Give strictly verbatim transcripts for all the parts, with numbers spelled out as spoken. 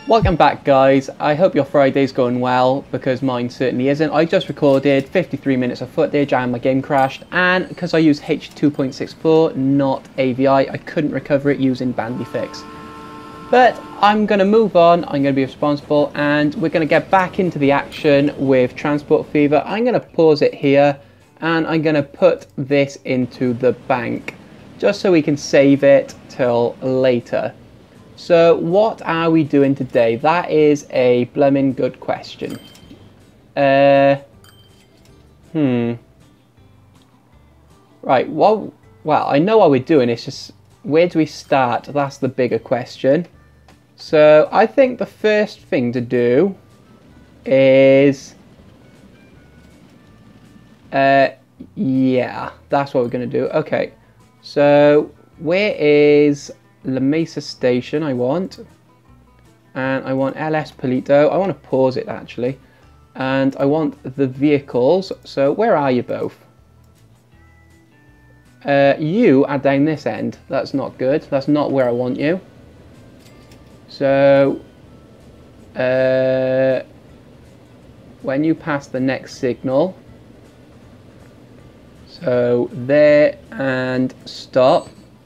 Welcome back, guys. I hope your Friday's going well, because mine certainly isn't. I just recorded fifty-three minutes of footage and my game crashed, and because I use H two point six four, not A V I, I couldn't recover it using Bandifix. But I'm going to move on, I'm going to be responsible, and we're going to get back into the action with Transport Fever. I'm going to pause it here, and I'm going to put this into the bank, just so we can save it till later. So what are we doing today? That is a blooming good question. Uh, hmm. Right, well, well, I know what we're doing. It's just, where do we start? That's the bigger question. So I think the first thing to do is... Uh, yeah, that's what we're going to do. Okay, so where is... La Mesa station I want, and I want L S Paleto. I want to pause it actually, and I want the vehicles. So where are you both? Uh, you are down this end. That's not good. That's not where I want you. So uh, when you pass the next signal, so there and stop.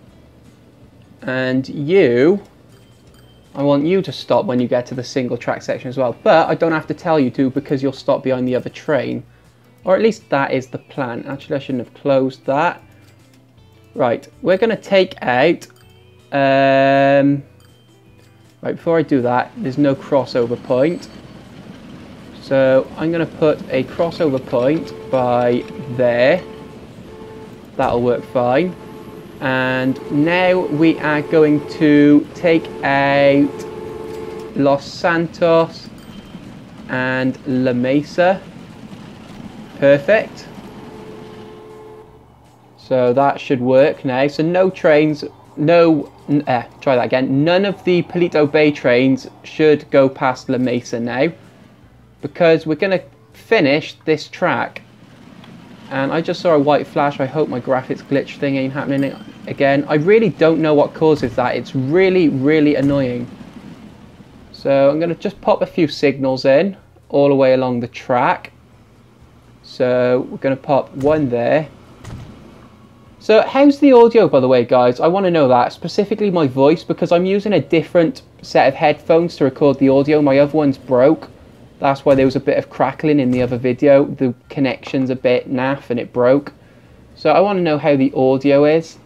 And you, I want you to stop when you get to the single track section as well. But I don't have to tell you to, because you'll stop behind the other train. Or at least that is the plan. Actually, I shouldn't have closed that. Right, we're going to take out... Um, right, before I do that, there's no crossover point. So I'm going to put a crossover point by there. That'll work fine. And now we are going to take out Los Santos and La Mesa. Perfect. So that should work now. So no trains, no, uh, try that again. None of the Paleto Bay trains should go past La Mesa now, because we're going to finish this track. And I just saw a white flash. I hope my graphics glitch thing ain't happening again. I really don't know what causes that. It's really, really annoying. So I'm going to just pop a few signals in all the way along the track. So we're going to pop one there. So how's the audio, by the way, guys? I want to know that. Specifically my voice, because I'm using a different set of headphones to record the audio. My other one's broke. That's why there was a bit of crackling in the other video. The connection's a bit naff and it broke. So I want to know how the audio is.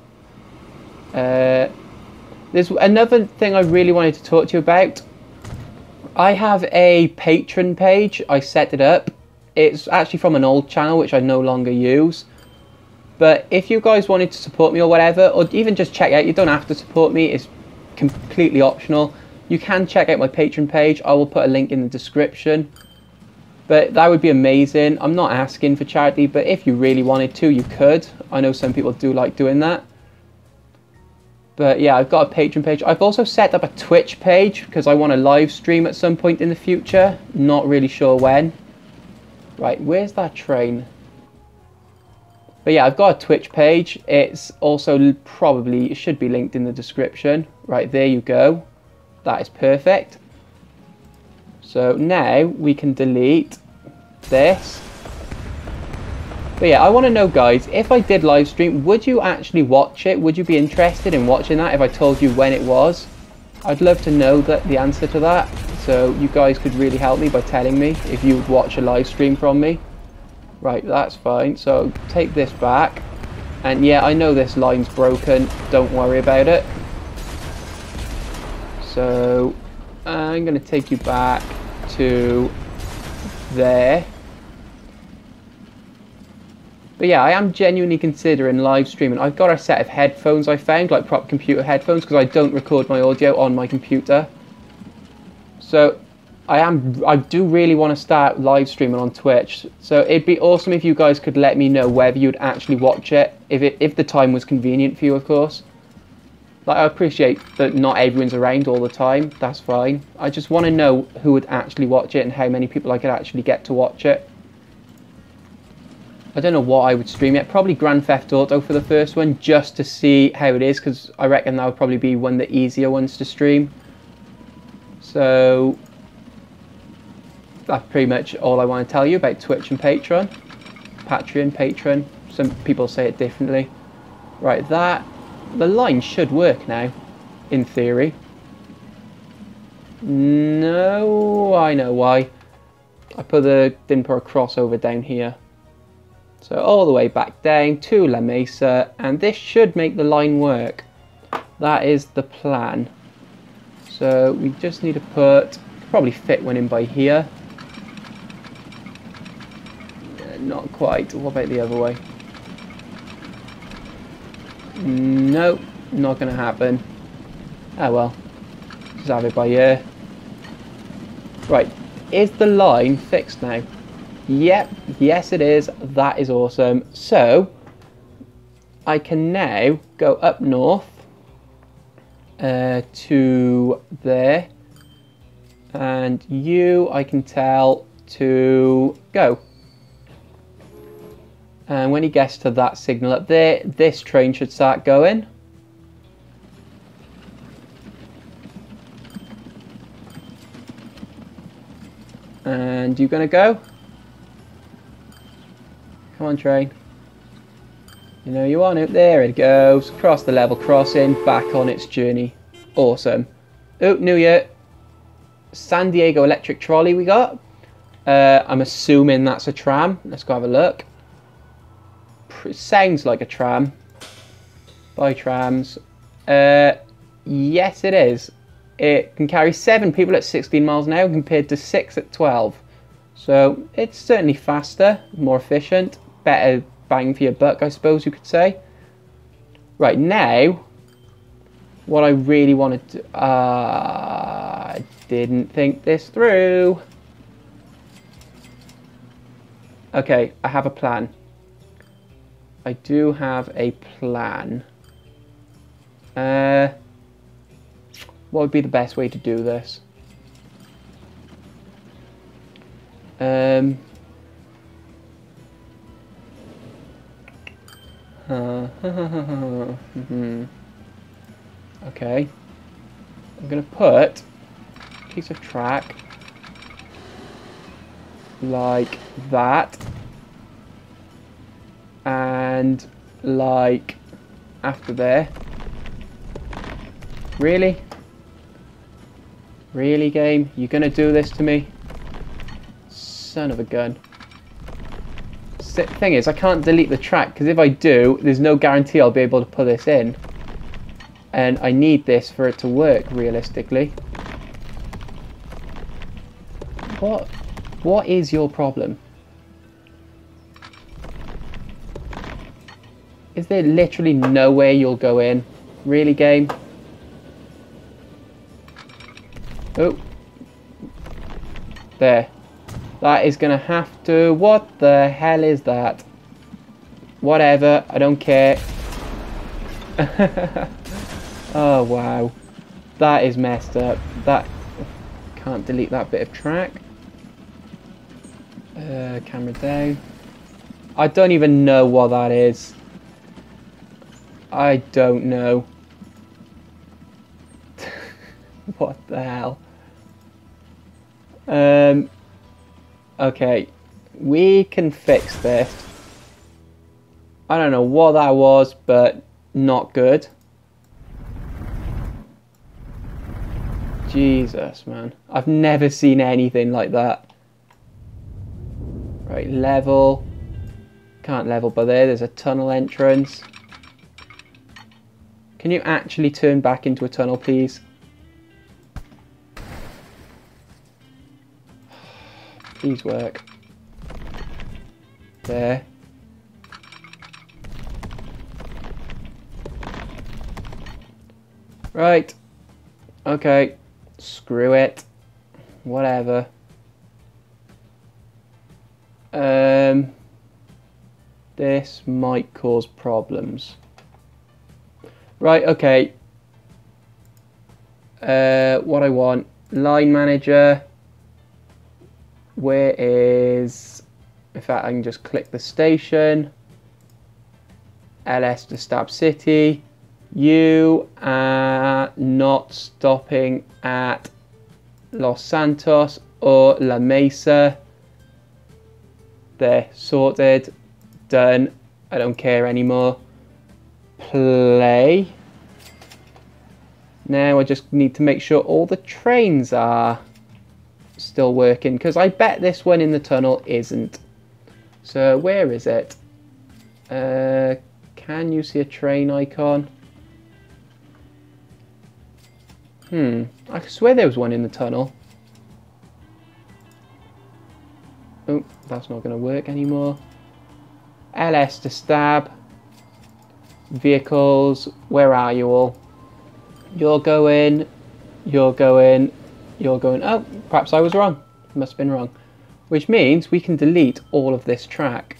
Uh, there's another thing I really wanted to talk to you about. I have a Patreon page. I set it up. It's actually from an old channel which I no longer use. But if you guys wanted to support me or whatever, or even just check out, you don't have to support me. It's completely optional. You can check out my Patreon page. I will put a link in the description. But that would be amazing. I'm not asking for charity, but if you really wanted to, you could. I know some people do like doing that. But yeah, I've got a Patreon page. I've also set up a Twitch page, because I want to live stream at some point in the future. Not really sure when. Right, where's that train? But yeah, I've got a Twitch page. It's also probably, it should be linked in the description. Right, there you go. That is perfect. So now we can delete this. But yeah, I want to know, guys, if I did live stream, would you actually watch it? Would you be interested in watching that if I told you when it was? I'd love to know that the answer to that. So you guys could really help me by telling me if you would watch a live stream from me. Right, that's fine. So take this back. And yeah, I know this line's broken. Don't worry about it. So I'm going to take you back to there. But yeah, I am genuinely considering live streaming. I've got a set of headphones I found, like proper computer headphones, because I don't record my audio on my computer. So I am, I do really want to start live streaming on Twitch. So it'd be awesome if you guys could let me know whether you'd actually watch it, if it, if the time was convenient for you, of course. Like, I appreciate that not everyone's around all the time. That's fine. I just want to know who would actually watch it and how many people I could actually get to watch it. I don't know what I would stream yet. Probably Grand Theft Auto for the first one, just to see how it is, because I reckon that would probably be one of the easier ones to stream. So that's pretty much all I want to tell you about Twitch and Patreon. Patreon, Patreon. Some people say it differently. Right, that the line should work now, in theory. No, I know why. I put the didn't put a crossover down here. So all the way back down to La Mesa, and this should make the line work. That is the plan. So we just need to put, probably fit one in by here. Not quite. What about the other way? Nope, not going to happen. Oh well. Just have it by here. Right, is the line fixed now? Yep, yes it is. That is awesome. So, I can now go up north uh, to there. And you, I can tell to go. And when he gets to that signal up there, this train should start going. And you gonna go? Come on, train. You know you want it. There it goes. Cross the level crossing, back on its journey. Awesome. Oh, New Year. San Diego electric trolley we got. Uh, I'm assuming that's a tram. Let's go have a look. It sounds like a tram. Bye trams. Uh, yes it is. It can carry seven people at sixteen miles an hour compared to six at twelve. So it's certainly faster, more efficient, better bang for your buck, I suppose you could say. Right, now what I really wanted to uh, I didn't think this through. Okay, I have a plan. I do have a plan. Uh, what would be the best way to do this? Um, uh, mm-hmm. Okay. I'm going to put a piece of track like that. And like after there. Really? Really, game? You're gonna do this to me? Son of a gun. Thing is, I can't delete the track because if I do, there's no guarantee I'll be able to put this in. And I need this for it to work realistically. What? What is your problem? Is there literally nowhere you'll go in? Really, game? Oh. There. That is going to have to... What the hell is that? Whatever. I don't care. Oh, wow. That is messed up. That... Can't delete that bit of track. Uh, camera down. I don't even know what that is. I don't know. What the hell? Um, okay, we can fix this. I don't know what that was, but not good. Jesus, man. I've never seen anything like that. Right, level. Can't level by there. There's a tunnel entrance. Can you actually turn back into a tunnel, please? Please work. There. Right. Okay. Screw it. Whatever. Um, this might cause problems. Right, okay. Uh, what I want. Line manager. Where is... In fact, I can just click the station. L S to Stab City. You are not stopping at Los Santos or La Mesa. There, sorted, done. I don't care anymore. Play. Now I just need to make sure all the trains are still working, because I bet this one in the tunnel isn't. So where is it? Uh, can you see a train icon? Hmm, I swear there was one in the tunnel. Oh, that's not going to work anymore. L S to stab. Vehicles, where are you all? You're going, you're going, you're going. Oh, perhaps I was wrong. Must have been wrong. Which means we can delete all of this track.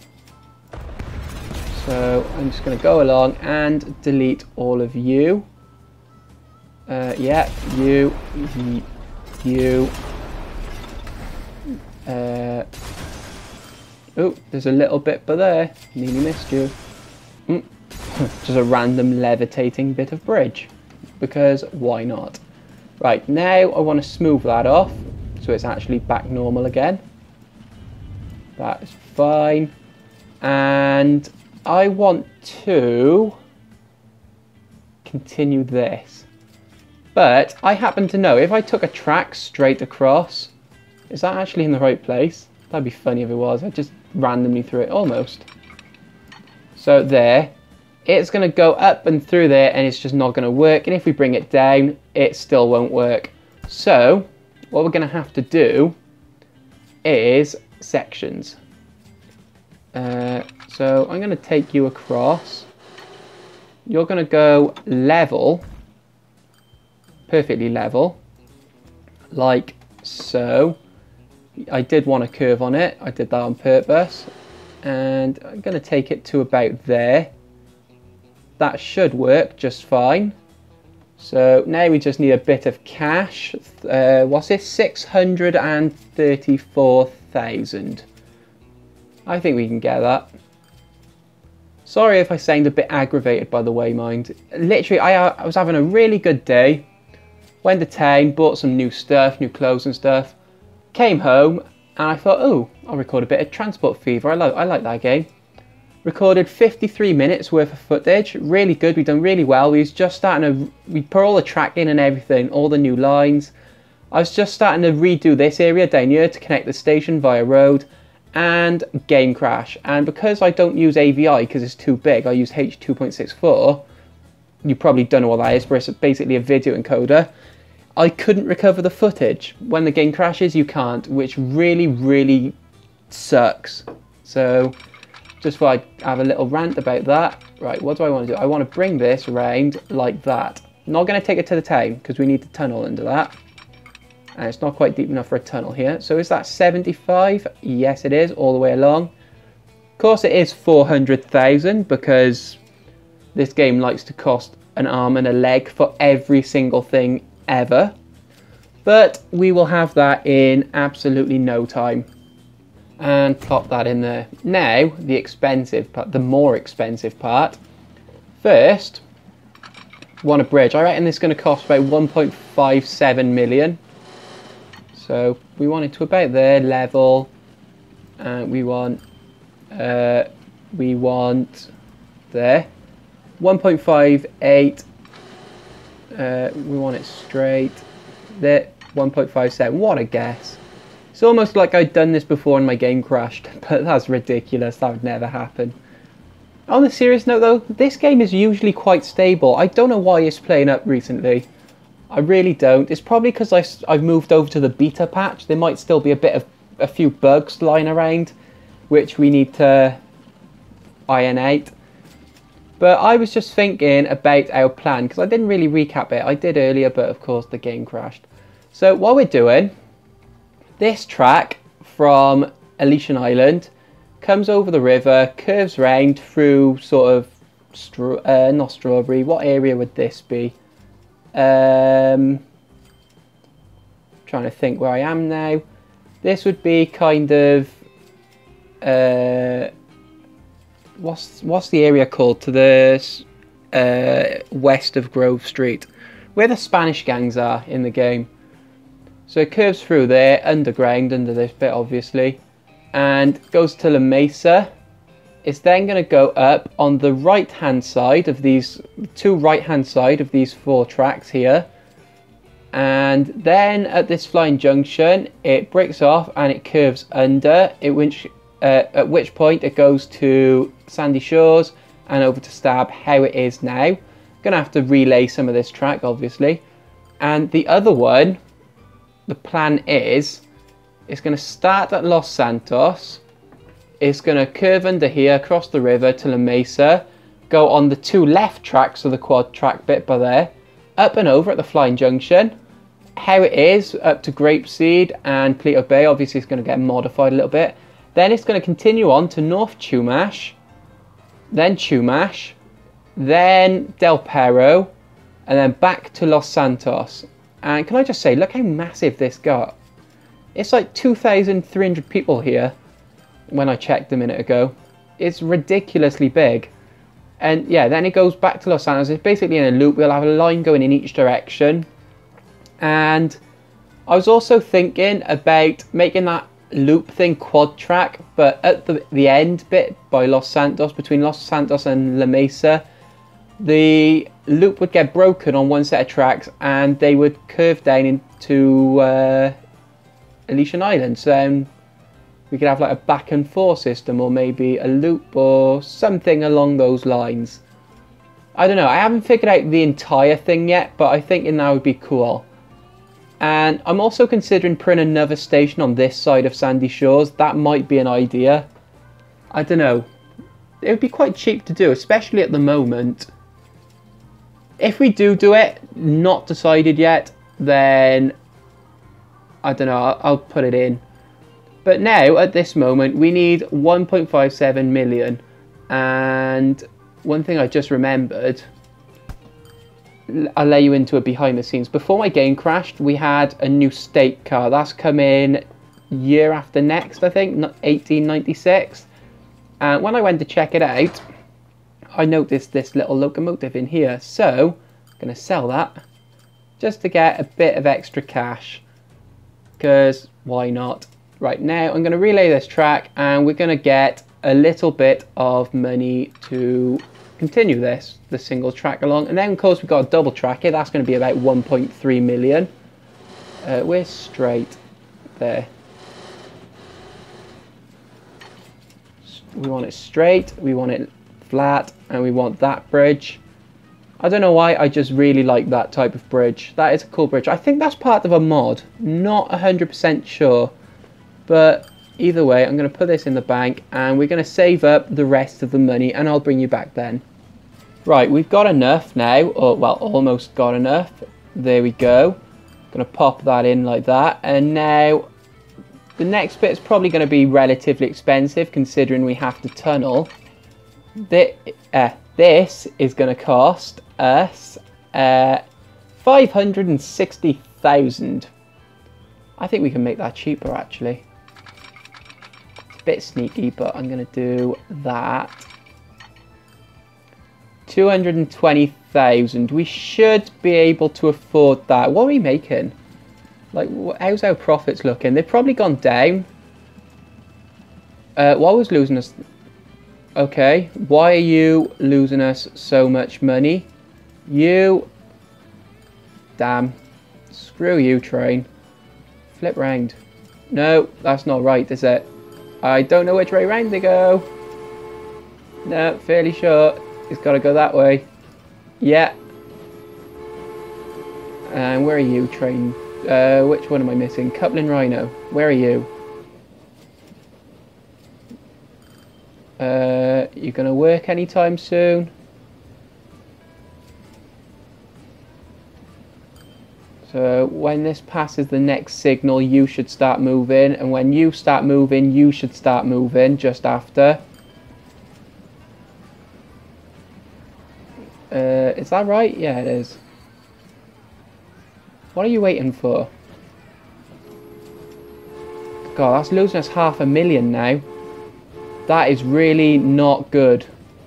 So I'm just going to go along and delete all of you. Uh, yeah, you, you. Uh, oh, there's a little bit but there. Nearly missed you. Mm. Just a random levitating bit of bridge. Because why not? Right, now I want to smooth that off so it's actually back normal again. That is fine. And I want to continue this. But I happen to know if I took a track straight across, is that actually in the right place? That'd be funny if it was. I just randomly threw it almost. So there. It's going to go up and through there and it's just not going to work. And if we bring it down, it still won't work. So what we're going to have to do is sections. Uh, so I'm going to take you across. You're going to go level, perfectly level, like so. I did want a curve on it. I did that on purpose. And I'm going to take it to about there. That should work just fine. So now we just need a bit of cash. Uh, what's this? six hundred thirty-four thousand. I think we can get that. Sorry if I sound a bit aggravated, by the way, mind. Literally, I, I was having a really good day. Went to town, bought some new stuff, new clothes and stuff. Came home, and I thought, oh, I'll record a bit of Transport Fever. I like, I like that game. Recorded fifty-three minutes worth of footage, really good, we've done really well. We was just starting to, we put all the track in and everything, all the new lines. I was just starting to redo this area down here to connect the station via road, and game crash. And because I don't use A V I because it's too big, I use H two point six four, you probably don't know what that is, but it's basically a video encoder. I couldn't recover the footage. When the game crashes, you can't, which really, really sucks. So just thought I'd have a little rant about that. Right, what do I want to do? I want to bring this around like that. Not going to take it to the town because we need to tunnel under that. And it's not quite deep enough for a tunnel here. So is that seventy-five? Yes, it is, all the way along. Of course, it is four hundred thousand because this game likes to cost an arm and a leg for every single thing ever. But we will have that in absolutely no time. And plop that in there. Now, the expensive part, the more expensive part. First, want a bridge. I reckon this is going to cost about one point five seven million. So we want it to about there, level. And we want, uh, we want there. one point five eight. Uh, we want it straight. There, one point five seven. What a guess. It's almost like I'd done this before and my game crashed, but that's ridiculous. That would never happen. On a serious note though, this game is usually quite stable. I don't know why it's playing up recently. I really don't. It's probably because I've moved over to the beta patch. There might still be a bit of a few bugs lying around, which we need to iron out. But I was just thinking about our plan, because I didn't really recap it. I did earlier, but of course the game crashed. So what we're doing, this track from Elysian Island comes over the river, curves round through sort of, stra uh, not Strawberry, what area would this be? Um, trying to think where I am now. This would be kind of, uh, what's, what's the area called to the uh, west of Grove Street? Where the Spanish gangs are in the game. So it curves through there, underground, under this bit obviously, and goes to La Mesa. It's then going to go up on the right hand side of these, two right hand side of these four tracks here. And then at this flying junction, it breaks off and it curves under, it which, uh, at which point it goes to Sandy Shores and over to Stab, how it is now. Going to have to relay some of this track obviously. And the other one, the plan is, it's going to start at Los Santos, it's going to curve under here, across the river to La Mesa, go on the two left tracks of the quad track bit by there, up and over at the Flying Junction, how it is, up to Grapeseed and Paleto Bay, obviously it's going to get modified a little bit, then it's going to continue on to North Chumash, then Chumash, then Del Perro, and then back to Los Santos. And can I just say, look how massive this got. It's like two thousand three hundred people here when I checked a minute ago. It's ridiculously big. And yeah, then it goes back to Los Santos. It's basically in a loop. We'll have a line going in each direction. And I was also thinking about making that loop thing quad track, but at the, the end bit by Los Santos, between Los Santos and La Mesa, the loop would get broken on one set of tracks and they would curve down into uh, Elysian Island. So um, we could have like a back and forth system, or maybe a loop or something along those lines. I don't know, I haven't figured out the entire thing yet, but I think that would be cool. And I'm also considering putting another station on this side of Sandy Shores. That might be an idea. I don't know. It would be quite cheap to do, especially at the moment. If we do do it, not decided yet, then I don't know, I'll, I'll put it in. But now, at this moment, we need one point five seven million. And one thing I just remembered, I'll lay you into it behind the scenes. Before my game crashed, we had a new state car. That's come in year after next, I think, eighteen ninety-six. And when I went to check it out, I noticed this little locomotive in here. So, I'm going to sell that just to get a bit of extra cash. Because, why not? Right now, I'm going to relay this track and we're going to get a little bit of money to continue this, the single track along. And then, of course, we've got a double track here. That's going to be about one point three million. Uh, we're straight there. We want it straight, we want it flat, and we want that bridge. I don't know why, I just really like that type of bridge. That is a cool bridge. I think that's part of a mod. Not one hundred percent sure. But either way, I'm going to put this in the bank and we're going to save up the rest of the money and I'll bring you back then. Right, we've got enough now. Or, well, almost got enough. There we go. Going to pop that in like that. And now the next bit is probably going to be relatively expensive considering we have to tunnel. This, uh, this is going to cost us uh, five hundred sixty thousand. I think we can make that cheaper actually. It's a bit sneaky, but I'm going to do that. two hundred twenty thousand. We should be able to afford that. What are we making? Like, how's our profits looking? They've probably gone down. Uh, what was losing us? Okay, why are you losing us so much money? You... Damn. Screw you, train. Flip round. No, that's not right, is it? I don't know which way round they go. No, fairly sure. It's got to go that way. Yeah. And where are you, train? Uh, which one am I missing? Coupling Rhino. Where are you? Uh, you gonna work anytime soon? So when this passes the next signal, you should start moving, and when you start moving, you should start moving just after. Uh, is that right? Yeah, it is. What are you waiting for? God, that's losing us half a million now. That is really not good.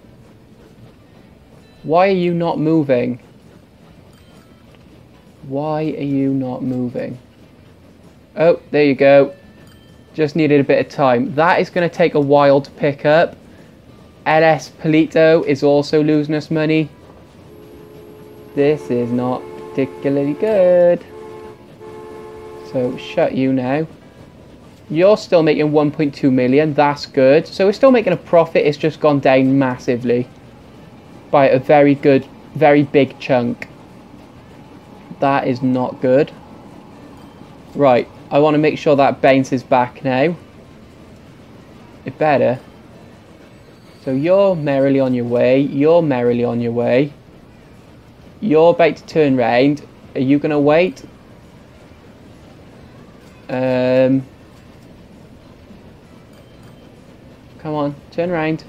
Why are you not moving? Why are you not moving? Oh, there you go. Just needed a bit of time. That is going to take a while to pick up. L S Paleto is also losing us money. This is not particularly good. So shut you now. You're still making one point two million. That's good. So we're still making a profit. It's just gone down massively by a very good, very big chunk. That is not good. Right. I want to make sure that bounces back now. It better. So you're merrily on your way. You're merrily on your way. You're about to turn round. Are you going to wait? Um, come on, turn around.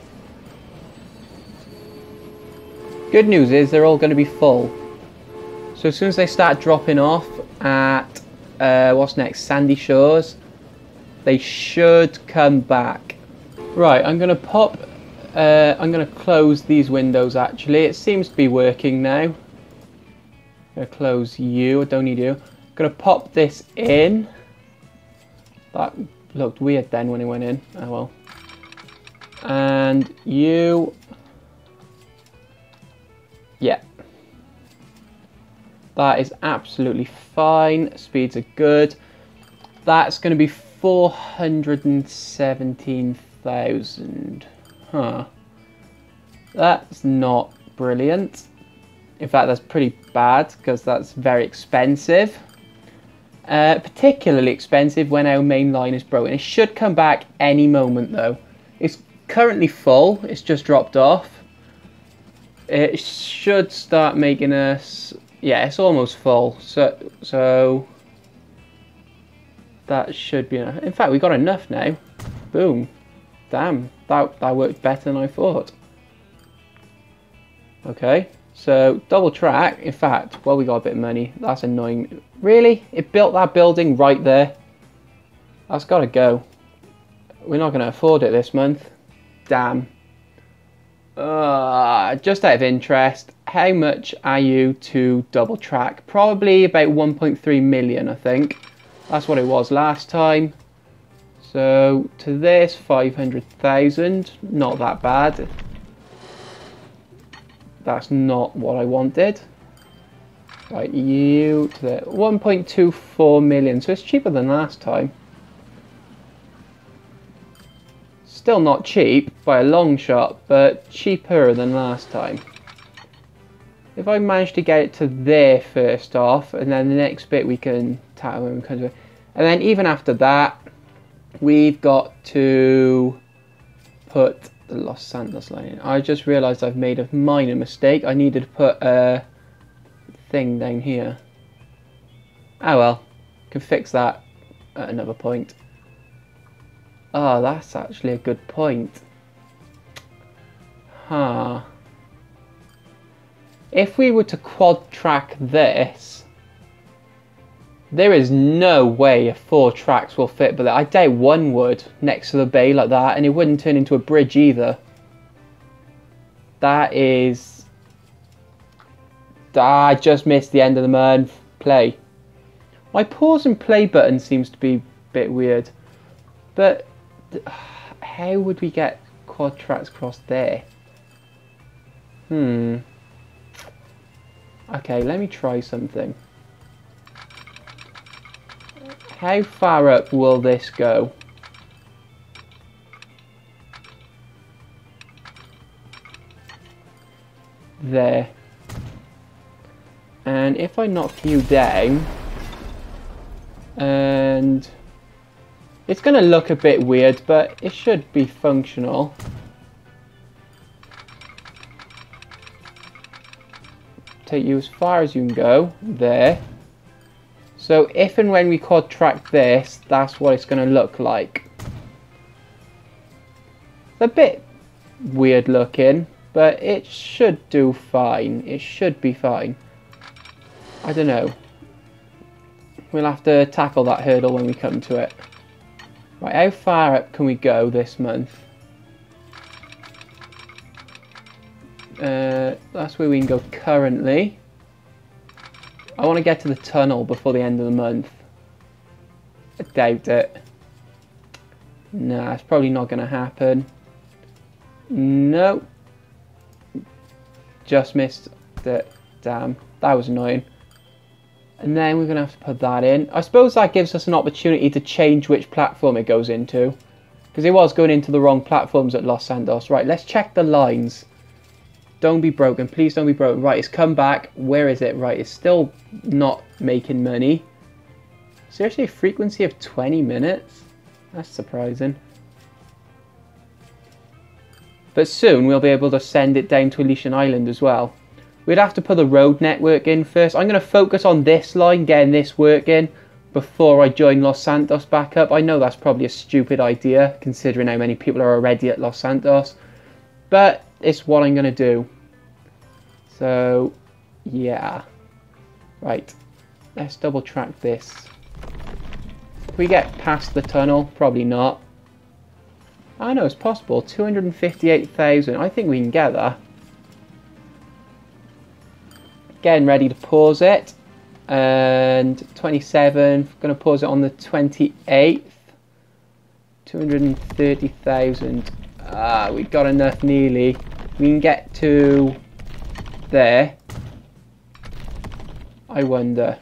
Good news is they're all going to be full. So as soon as they start dropping off at uh, what's next, Sandy Shores, they should come back. Right, I'm going to pop. Uh, I'm going to close these windows. Actually, it seems to be working now. I'm going to close you. I don't need you. I'm going to pop this in. That looked weird then when it went in. Oh well. And you... Yeah. That is absolutely fine. Speeds are good. That's going to be four hundred seventeen thousand. Huh. That's not brilliant. In fact, that's pretty bad because that's very expensive. Uh, particularly expensive when our main line is broken. It should come back any moment though. It's currently full. It's just dropped off. It should start making us... Yeah, it's almost full. So, so that should be enough. In fact, we got enough now. Boom. Damn, that, that worked better than I thought. Okay. So, double track, in fact, well, we got a bit of money. That's annoying. Really? It built that building right there? That's got to go. We're not going to afford it this month. Damn. Uh, just out of interest, how much are you to double track? Probably about one point three million, I think. That's what it was last time. So, to this, five hundred thousand. Not that bad. That's not what I wanted. Right, you to the one point two four million. So it's cheaper than last time. Still not cheap by a long shot, but cheaper than last time. If I manage to get it to there first off, and then the next bit we can tackle when we come to it. And then even after that, we've got to put the Los Santos line in. I just realised I've made a minor mistake. I needed to put a thing down here. Oh well, can fix that at another point. Oh, that's actually a good point. Huh. If we were to quad track this, there is no way four tracks will fit, but I doubt one would next to the bay like that, and it wouldn't turn into a bridge either. That is... Ah, I just missed the end of the month. Play. My pause and play button seems to be a bit weird, but how would we get quad tracks across there? Hmm. Okay, let me try something. How far up will this go? There. And if I knock you down, and it's going to look a bit weird, but it should be functional. Take you as far as you can go, there. So if and when we quad track this, that's what it's going to look like. It's a bit weird looking, but it should do fine. It should be fine. I don't know. We'll have to tackle that hurdle when we come to it. Right, how far up can we go this month? Uh, that's where we can go currently. I want to get to the tunnel before the end of the month. I doubt it. Nah, it's probably not going to happen. No. Just missed it. Damn, that was annoying. And then we're going to have to put that in. I suppose that gives us an opportunity to change which platform it goes into. Because it was going into the wrong platforms at Los Santos. Right, let's check the lines. Don't be broken. Please don't be broken. Right, it's come back. Where is it? Right, it's still not making money. Seriously, a frequency of twenty minutes? That's surprising. But soon we'll be able to send it down to Elysian Island as well. We'd have to put the road network in first. I'm going to focus on this line, getting this working, before I join Los Santos back up. I know that's probably a stupid idea, considering how many people are already at Los Santos. But it's what I'm going to do. So, yeah. Right. Let's double track this. If we get past the tunnel, probably not. I know it's possible. two hundred fifty-eight thousand. I think we can get that. Getting ready to pause it. And twenty-seven. Going to pause it on the twenty-eighth. two hundred thirty thousand. Ah, we got enough nearly. We can get to there. I wonder.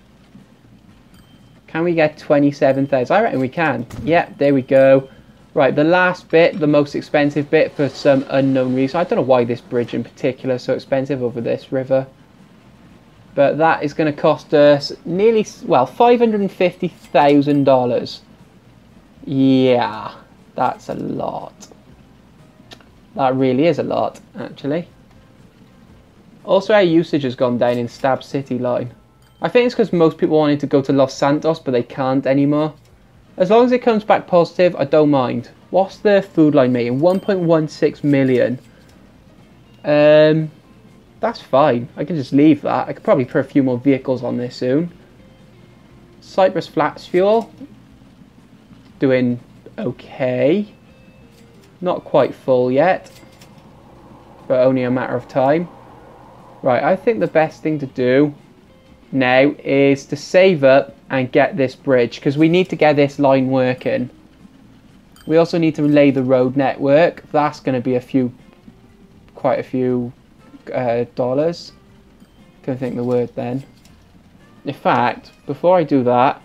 Can we get twenty-seven thousand? I reckon we can. Yep, there we go. Right, the last bit, the most expensive bit for some unknown reason. I don't know why this bridge in particular is so expensive over this river. But that is going to cost us nearly, well, five hundred fifty thousand dollars. Yeah, that's a lot. That really is a lot, actually. Also, our usage has gone down in Stab City line. I think it's because most people wanted to go to Los Santos, but they can't anymore. As long as it comes back positive, I don't mind. What's the food line making? one point one six million. Um, that's fine. I can just leave that. I could probably put a few more vehicles on there soon. Cyprus Flats fuel. Doing okay. Not quite full yet. But only a matter of time. Right, I think the best thing to do now is to save up and get this bridge, because we need to get this line working. We also need to lay the road network. That's going to be a few, quite a few uh, dollars. Can't think of the word then. In fact, before I do that,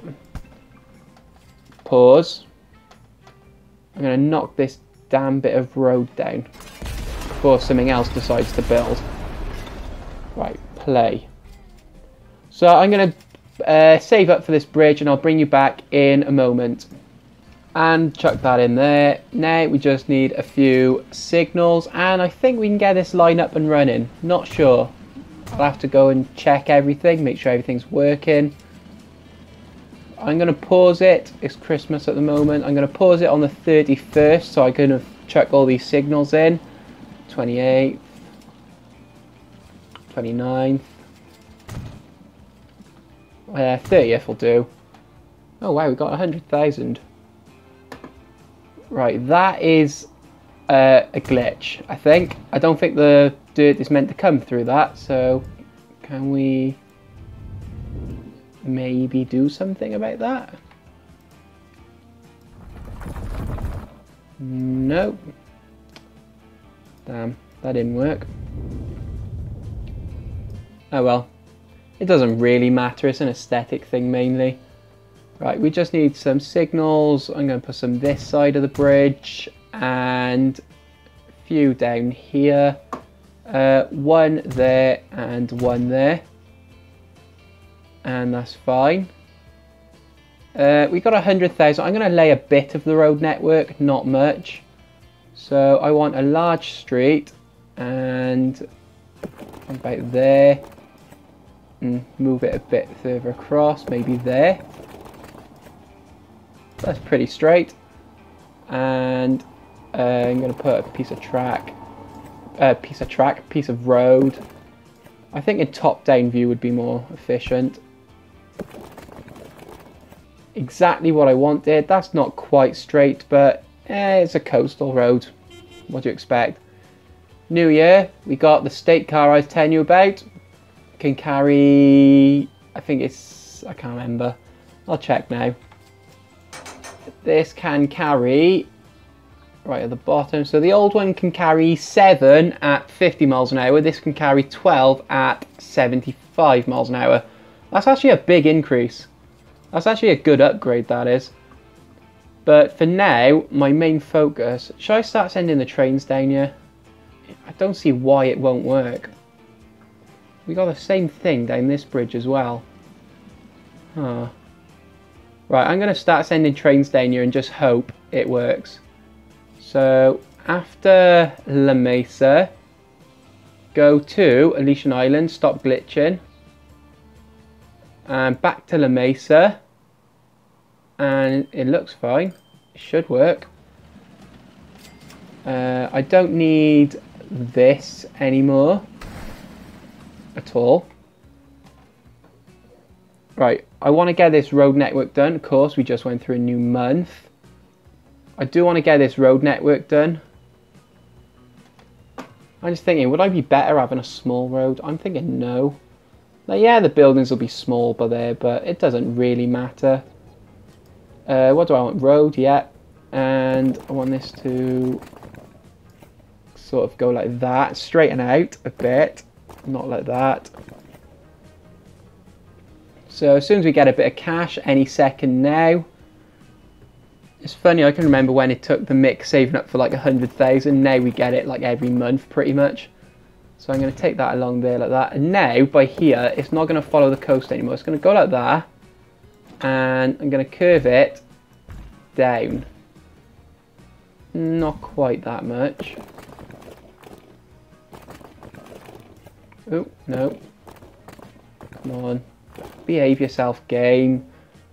pause. I'm going to knock this damn bit of road down before something else decides to build. Right, play. So I'm going to uh, save up for this bridge and I'll bring you back in a moment. And chuck that in there. Now we just need a few signals and I think we can get this line up and running. Not sure. I'll have to go and check everything, make sure everything's working. I'm going to pause it. It's Christmas at the moment. I'm going to pause it on the thirty-first so I can chuck all these signals in. twenty-eighth. twenty-ninth. Uh, thirtieth will do. Oh wow, we got one hundred thousand. Right, that is uh, a glitch, I think. I don't think the dirt is meant to come through that, so can we maybe do something about that? Nope. Damn, that didn't work. Oh well. It doesn't really matter, it's an aesthetic thing mainly. Right, we just need some signals. I'm going to put some this side of the bridge and a few down here. Uh, one there and one there. And that's fine. Uh, we got one hundred thousand. I'm going to lay a bit of the road network, not much. So I want a large street and about there. And move it a bit further across, maybe there. That's pretty straight. And uh, I'm going to put a piece of track, a uh, piece of track, piece of road. I think a top-down view would be more efficient. Exactly what I wanted. That's not quite straight, but eh, it's a coastal road. What do you expect? New Year, we got the state car I was telling you about. Can carry, I think it's, I can't remember. I'll check now. this can carry right at the bottom. So the old one can carry seven at fifty miles an hour. This can carry twelve at seventy-five miles an hour. That's actually a big increase. That's actually a good upgrade, that is. But for now, my main focus... Should I start sending the trains down here? I don't see why it won't work. We got the same thing down this bridge as well. Huh. Right, I'm going to start sending trains down here and just hope it works. So, after La Mesa, go to Elysian Island, stop glitching. And back to La Mesa. And it looks fine. It should work. Uh, I don't need this anymore. At all. Right, I want to get this road network done. Of course, we just went through a new month. I do want to get this road network done. I'm just thinking, would I be better having a small road? I'm thinking no. Now, yeah, the buildings will be small by there, but it doesn't really matter. Uh, what do I want? Road, yeah. And I want this to sort of go like that. Straighten out a bit. Not like that. So as soon as we get a bit of cash, any second now. It's funny, I can remember when it took the mix saving up for like a hundred thousand. Now we get it like every month pretty much. So I'm going to take that along there like that. And now by here, it's not going to follow the coast anymore. It's going to go like that. And I'm going to curve it down. Not quite that much. Oh, no. Come on. Behave yourself, game.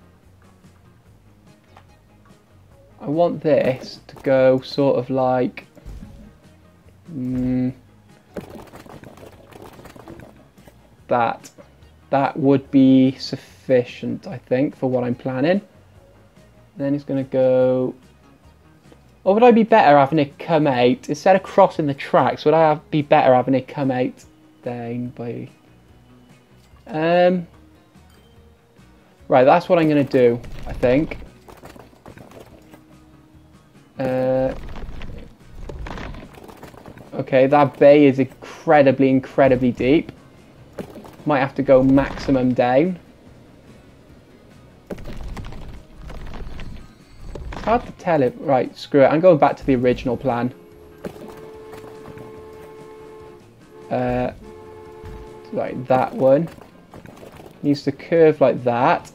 I want this to go sort of like... Mm, that. That would be sufficient, I think, for what I'm planning. Then it's going to go... Or would I be better having it come out, instead of crossing the tracks, would I have, be better having it come out down by... Um, right, that's what I'm going to do, I think. Uh, okay, that bay is incredibly, incredibly deep. Might have to go maximum down. It's hard to tell it. Right, screw it. I'm going back to the original plan. Uh, like that one. Needs to curve like that.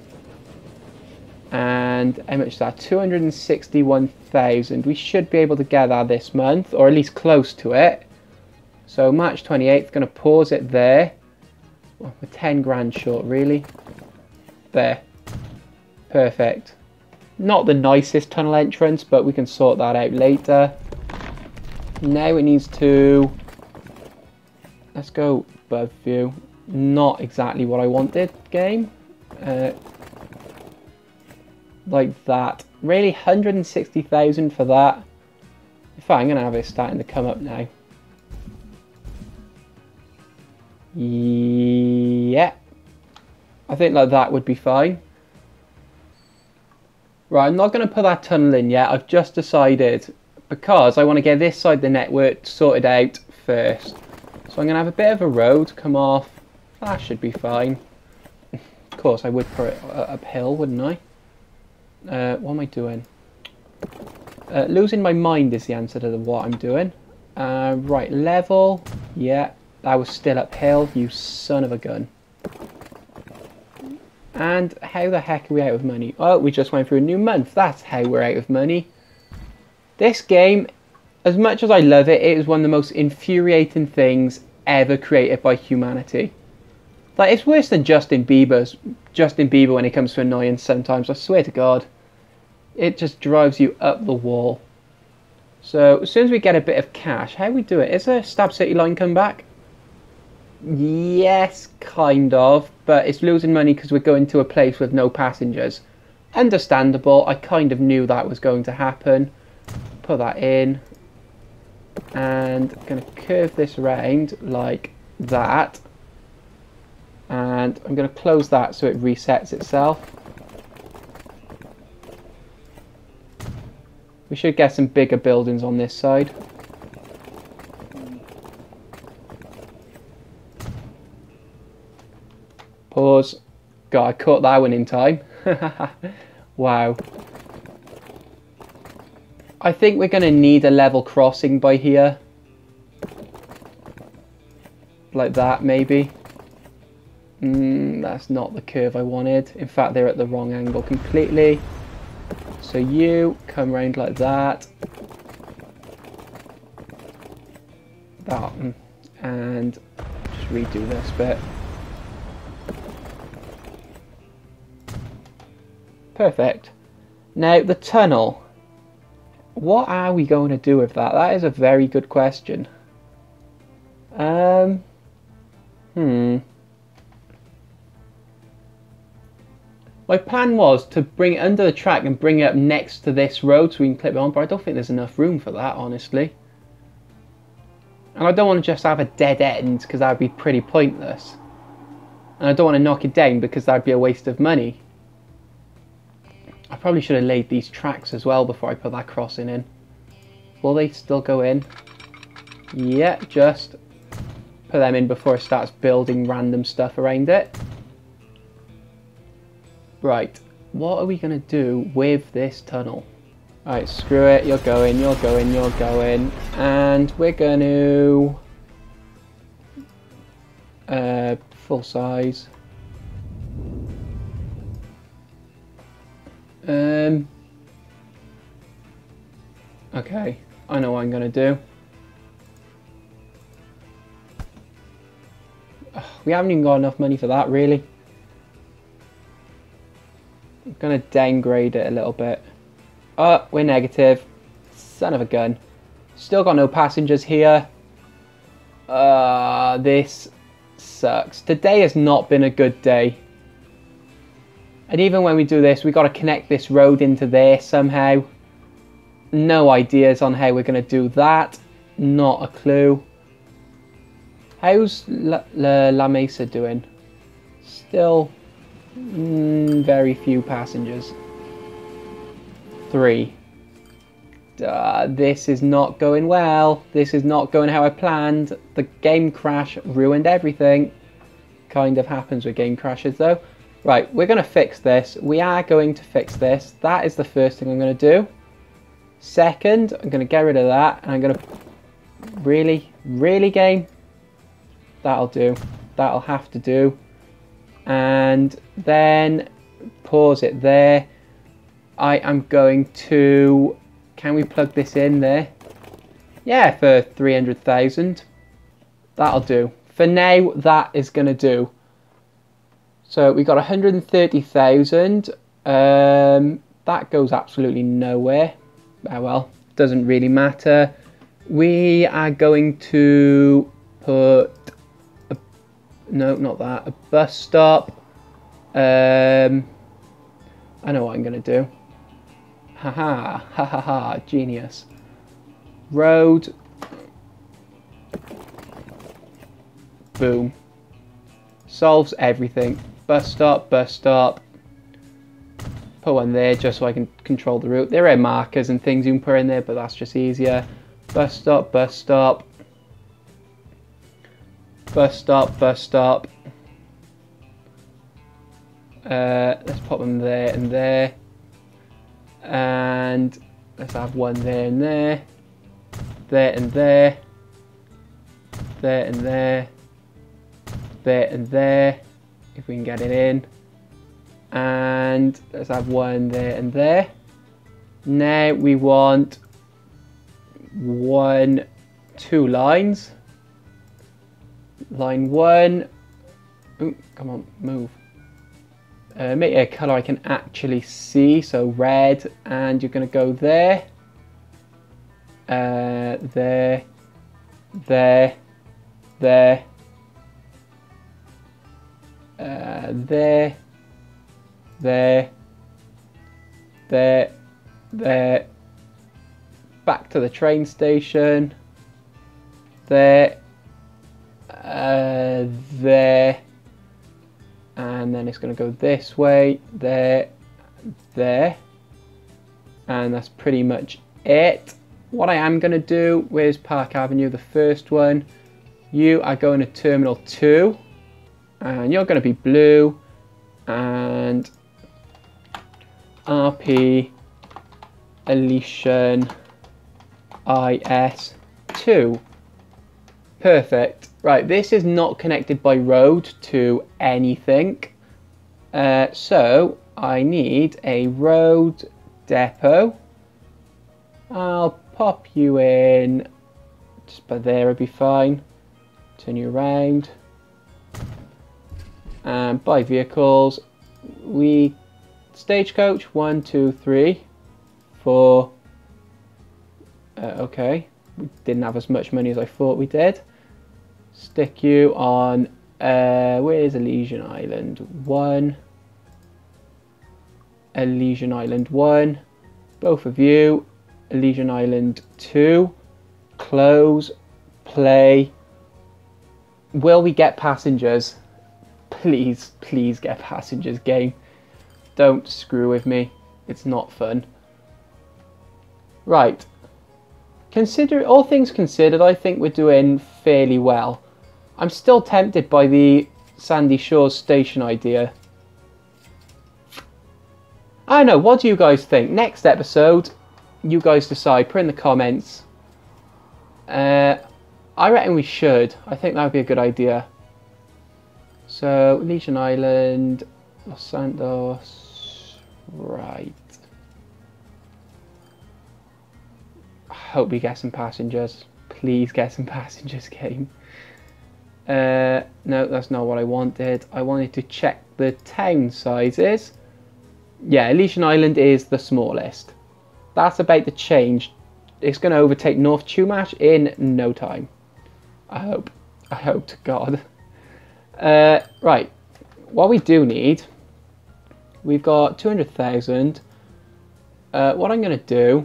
And how much is that? two hundred sixty-one thousand. We should be able to get that this month, or at least close to it. So March twenty-eighth, going to pause it there. Well, we're ten grand short, really. There. Perfect. Not the nicest tunnel entrance, but we can sort that out later. Now it needs to... Let's go above view. Not exactly what I wanted, game. Uh, like that. Really, one hundred sixty thousand for that. In fact, I'm going to have it starting to come up now. Yeah. I think like that would be fine. Right, I'm not going to put that tunnel in yet. I've just decided, because I want to get this side of the network sorted out first. So I'm going to have a bit of a road come off. That should be fine. Of course, I would put it uphill, wouldn't I? Uh, what am I doing? Uh, losing my mind is the answer to the what I'm doing. Uh, right, level. Yeah, that was still uphill, you son of a gun. And how the heck are we out of money? Oh, we just went through a new month. That's how we're out of money. This game, as much as I love it, it is one of the most infuriating things ever created by humanity. Like, it's worse than Justin Bieber's Justin Bieber when it comes to annoyance sometimes, I swear to God. It just drives you up the wall. So, as soon as we get a bit of cash, how do we do it? Is a Stab City line come back? Yes, kind of. But it's losing money because we're going to a place with no passengers. Understandable. I kind of knew that was going to happen. Put that in. And I'm going to curve this around like that. And I'm going to close that so it resets itself. We should get some bigger buildings on this side. Pause. God, I caught that one in time. Wow. I think we're going to need a level crossing by here. Like that, maybe. Mm, that's not the curve I wanted. In fact, they're at the wrong angle completely. So you come round like that. That. And just redo this bit. Perfect. Now, the tunnel. What are we going to do with that? That is a very good question. Um, hmm. My plan was to bring it under the track and bring it up next to this road so we can clip it on, but I don't think there's enough room for that, honestly. And I don't want to just have a dead end because that would be pretty pointless. And I don't want to knock it down because that would be a waste of money. I probably should have laid these tracks as well before I put that crossing in. Will they still go in? Yeah, just put them in before it starts building random stuff around it. Right, what are we going to do with this tunnel? Alright, screw it, you're going, you're going, you're going. And we're going to... Uh, full size. Um, okay, I know what I'm going to do. Ugh, we haven't even got enough money for that, really. I'm going to downgrade it a little bit. Oh, we're negative. Son of a gun. Still got no passengers here. Uh, this sucks. Today has not been a good day. And even when we do this, we've got to connect this road into there somehow. No ideas on how we're going to do that. Not a clue. How's La, La, La Mesa doing? Still mm, very few passengers. Three. Uh, this is not going well. This is not going how I planned. The game crash ruined everything. Kind of happens with game crashes though. Right, we're going to fix this. We are going to fix this. That is the first thing I'm going to do. Second, I'm going to get rid of that. And I'm going to... Really? Really, game? That'll do. That'll have to do. And then pause it there. I am going to... Can we plug this in there? Yeah, for three hundred thousand. That'll do. For now, that is going to do. So we got one hundred thirty thousand. Um, that goes absolutely nowhere. Oh well, doesn't really matter. We are going to put a, no, not that. A bus stop. Um, I know what I'm going to do. Haha, ha ha ha, genius. Road. Boom. Solves everything. Bus stop, bus stop. Put one there just so I can control the route. There are markers and things you can put in there, but that's just easier. Bus stop, bus stop. Bus stop, bus stop. Uh, let's put them there and there. And let's have one there and there. There and there. There and there. There and there. If we can get it in. And let's have one there and there. Now we want one, two lines. Line one. Ooh, come on, move. Uh, make it a colour I can actually see, so red, and you're going to go there, uh, there, there, there, uh, there, there, there, there, back to the train station, there, uh, there, and then it's going to go this way, there, there, and that's pretty much it. What I am going to do, where's Park Avenue, the first one. You are going to Terminal two. And you're going to be blue. And R P Elysian I S two. Perfect. Right, this is not connected by road to anything. Uh, so I need a road depot. I'll pop you in just by there, it'll be fine. Turn you around. And buy vehicles. We stagecoach one, two, three, four. Uh, okay, we didn't have as much money as I thought we did. Stick you on. Uh, where's Elysian Island? One. Elysian Island one. Both of you. Elysian Island two. Close. Play. Will we get passengers? Please, please get passengers, game. Don't screw with me. It's not fun. Right. Consider all things considered, I think we're doing fairly well. I'm still tempted by the Sandy Shores station idea. I don't know, what do you guys think? Next episode, you guys decide, put in the comments. Uh, I reckon we should. I think that would be a good idea. So, Elysian Island, Los Santos, right. I hope we get some passengers. Please get some passengers, game. Uh, no, that's not what I wanted. I wanted to check the town sizes. Yeah, Elysian Island is the smallest. That's about to change. It's going to overtake North Chumash in no time. I hope. I hope to God. Uh, right. What we do need, we've got two hundred thousand. Uh, what I'm going to do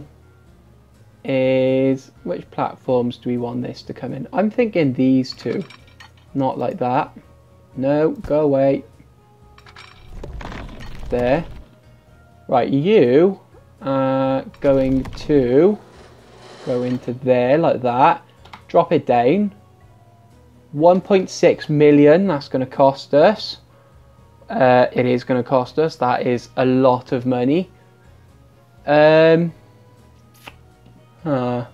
is, which platforms do we want this to come in? I'm thinking these two. Not like that. No, go away. There. Right, you are going to go into there like that. Drop it down. one point six million, that's going to cost us. Uh, it is going to cost us. That is a lot of money. Um, huh.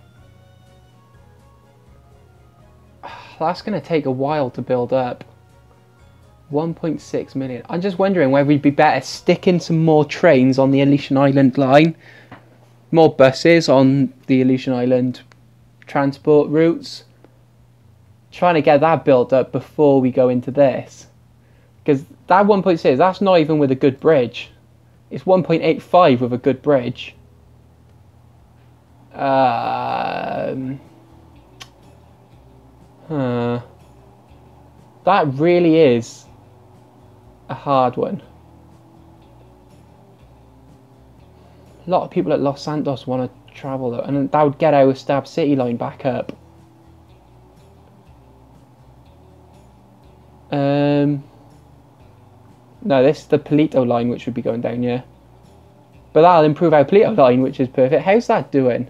That's going to take a while to build up. one point six million. I'm just wondering whether we'd be better sticking some more trains on the Elysian Island line. More buses on the Elysian Island transport routes. Trying to get that built up before we go into this. Because that one point six, that's not even with a good bridge. It's one point eight five with a good bridge. Um... Huh. That really is a hard one. A lot of people at Los Santos want to travel though, and that would get our Stab City line back up. Um, no, this is the Paleto line which would be going down, yeah. But that'll improve our Paleto line, which is perfect. How's that doing?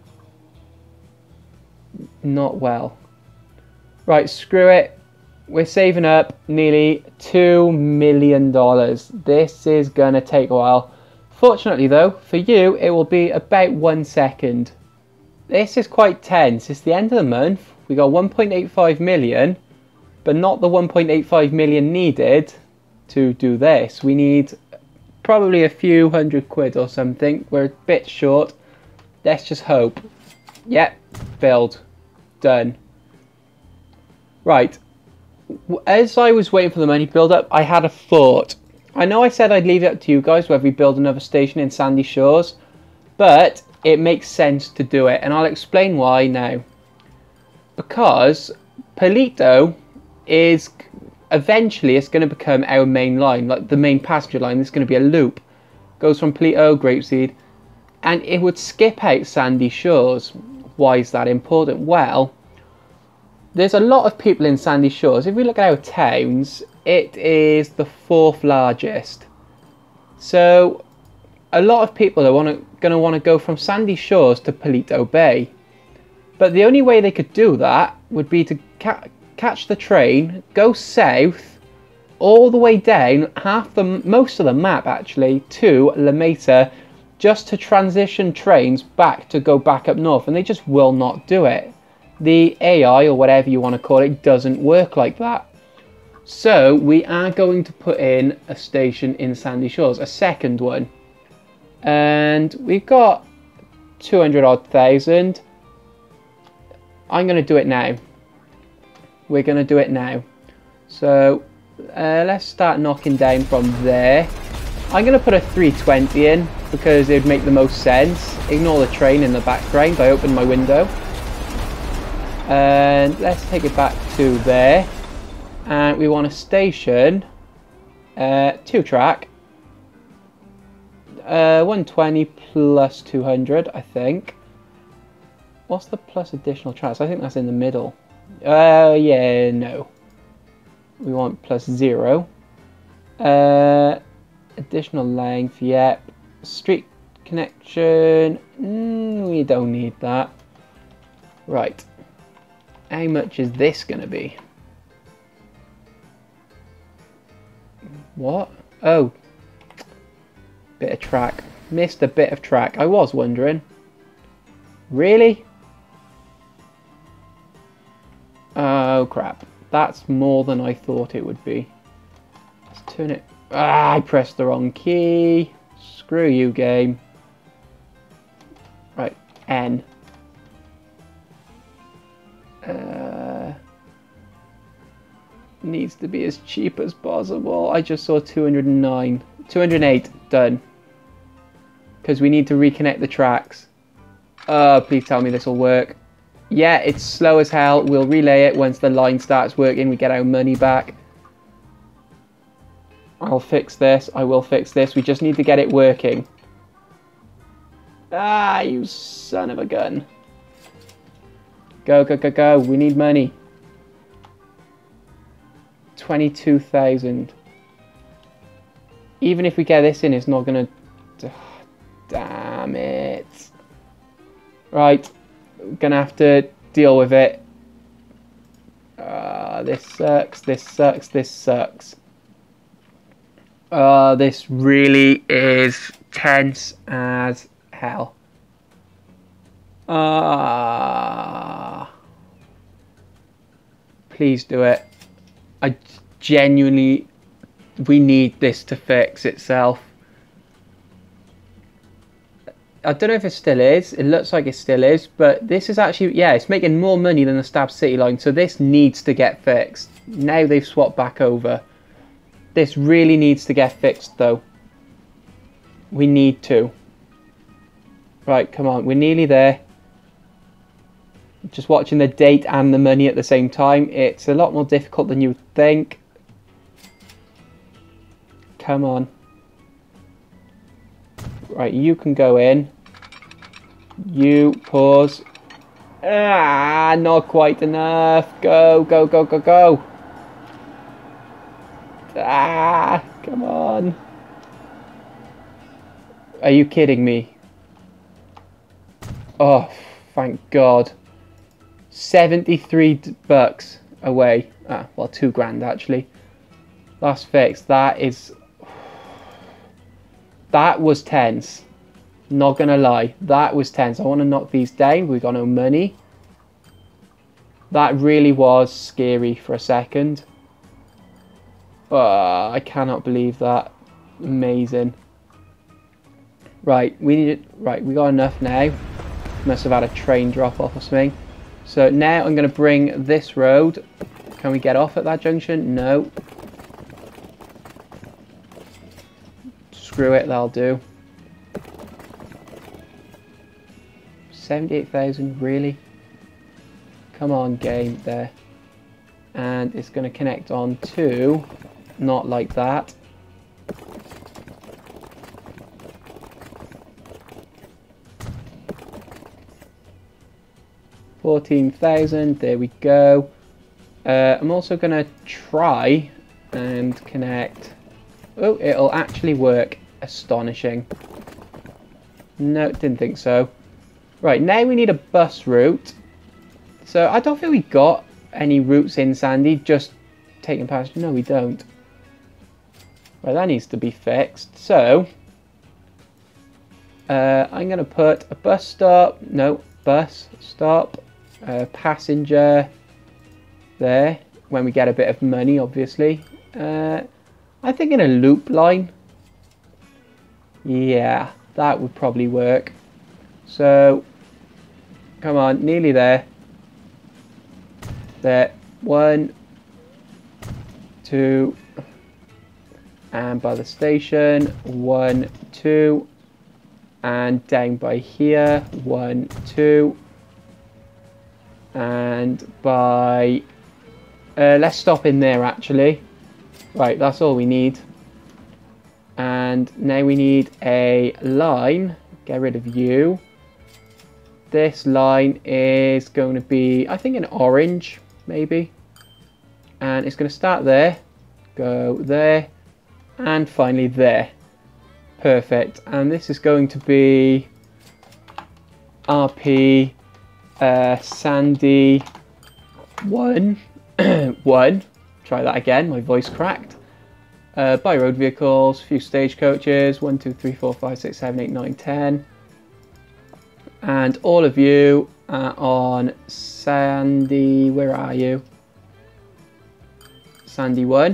Not well. Right, screw it. We're saving up nearly two million dollars. This is going to take a while. Fortunately though, for you, it will be about one second. This is quite tense. It's the end of the month. We got one point eight five million, but not the one point eight five million needed to do this. We need probably a few hundred quid or something. We're a bit short. Let's just hope. Yep, build. Done. Right, as I was waiting for the money build up, I had a thought. I know I said I'd leave it up to you guys whether we build another station in Sandy Shores, but it makes sense to do it, and I'll explain why now. Because Paleto is, eventually it's going to become our main line, like the main passenger line. There's going to be a loop. Goes from Paleto, Grapeseed, and it would skip out Sandy Shores. Why is that important? Well, there's a lot of people in Sandy Shores. If we look at our towns, it is the fourth largest. So a lot of people are wanna, gonna want to go from Sandy Shores to Paleto Bay. But the only way they could do that would be to ca catch the train, go south, all the way down, half the, most of the map actually, to La Mesa, just to transition trains back to go back up north, and they just will not do it. The A I, or whatever you want to call it, doesn't work like that. So we are going to put in a station in Sandy Shores, a second one. And we've got two hundred odd thousand. I'm going to do it now. We're going to do it now. So uh, let's start knocking down from there. I'm going to put a three twenty in because it would make the most sense. Ignore the train in the background. I opened my window. And let's take it back to there. And we want a station, uh, two track, uh, one twenty plus two hundred, I think. What's the plus additional tracks? I think that's in the middle. Uh, yeah, no. We want plus zero. Uh, additional length, yep. Street connection, mm, we don't need that. Right. How much is this going to be? What? Oh. Bit of track. Missed a bit of track. I was wondering. Really? Oh crap. That's more than I thought it would be. Let's turn it. Ah, I pressed the wrong key. Screw you, game. Right. N. Uh, needs to be as cheap as possible. I just saw two hundred nine. two hundred eight. Done. Because we need to reconnect the tracks. Oh, please tell me this will work. Yeah, it's slow as hell. We'll relay it once the line starts working. We get our money back. I'll fix this. I will fix this. We just need to get it working. Ah, you son of a gun. Go, go, go, go. We need money. twenty-two thousand. Even if we get this in, it's not going to... Damn it. Right. We're going to have to deal with it. Uh, this sucks. This sucks. This sucks. Uh, this really is tense as hell. Ah, uh, please do it. I genuinely, we need this to fix itself. I don't know if it still is. It looks like it still is, but this is actually, yeah, it's making more money than the Stab City line, so this needs to get fixed. Now they've swapped back over. This really needs to get fixed, though. We need to. Right, come on, we're nearly there. Just watching the date and the money at the same time. It's a lot more difficult than you would think. Come on. Right, you can go in. You pause. Ah, not quite enough. Go, go, go, go, go. Ah, come on. Are you kidding me? Oh, thank God. seventy-three bucks away. Ah, well, two grand actually. That's fixed. That is... That was tense. Not gonna lie. That was tense. I want to knock these down. We got no money. That really was scary for a second. Oh, I cannot believe that. Amazing. Right, we need it. Right, we got enough now. Must have had a train drop off or something. So now I'm going to bring this road. Can we get off at that junction? No. Screw it, that'll do. seventy-eight thousand, really? Come on, game, there. And it's going to connect on to, not like that. fourteen thousand, there we go. Uh, I'm also going to try and connect. Oh, it'll actually work. Astonishing. No, didn't think so. Right, now we need a bus route. So I don't think we got any routes in Sandy, just taking passengers. No, we don't. Right, that needs to be fixed. So uh, I'm going to put a bus stop. No, bus stop. Uh, passenger there. When we get a bit of money, obviously. Uh, I think in a loop line. Yeah, that would probably work. So, come on, nearly there. There. One, two, and by the station. One, two, and down by here. One, two, and by... Uh, let's stop in there, actually. Right, that's all we need. And now we need a line. Get rid of you. This line is going to be, I think, an orange, maybe. And it's going to start there, go there, and finally there. Perfect. And this is going to be R P uh, Sandy one. one. Try that again, my voice cracked. Uh, by road vehicles, few stagecoaches, one, two, three, four, five, six, seven, eight, nine, ten. And all of you are on Sandy, where are you? Sandy one.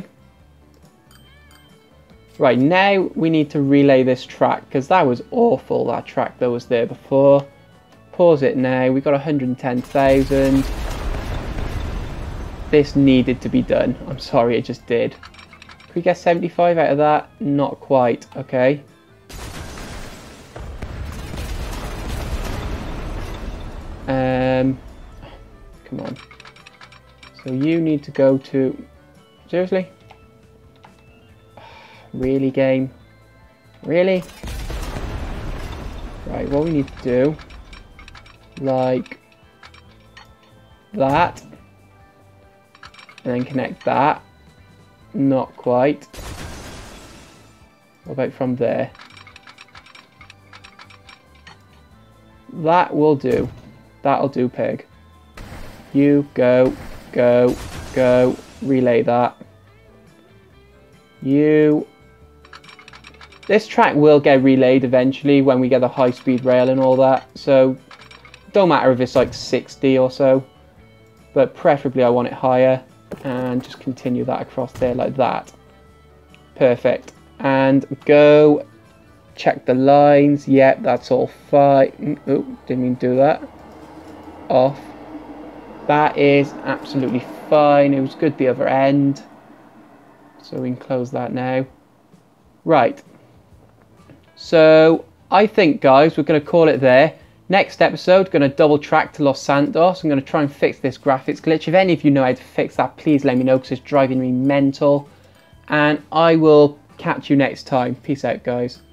Right, now we need to relay this track, because that was awful, that track that was there before. Pause it now, we got one hundred ten thousand. This needed to be done. I'm sorry, it just did. Could we get seventy-five out of that? Not quite. Okay. Um, come on. So you need to go to... Seriously? Really, game? Really? Right, what we need to do... Like... That. And then connect that. Not quite. What about from there? That will do. That'll do, pig. You go, go, go. Relay that. You... This track will get relayed eventually when we get the high-speed rail and all that. So, don't matter if it's like sixty or so. But preferably I want it higher. And just continue that across there like that. Perfect. And go check the lines. Yep, that's all fine. Oh, didn't mean to do that. Off. That is absolutely fine. It was good the other end. So we can close that now. Right. So I think, guys, we're going to call it there. Next episode, going to double track to Los Santos. I'm going to try and fix this graphics glitch. If any of you know how to fix that, please let me know, because it's driving me mental. And I will catch you next time. Peace out, guys.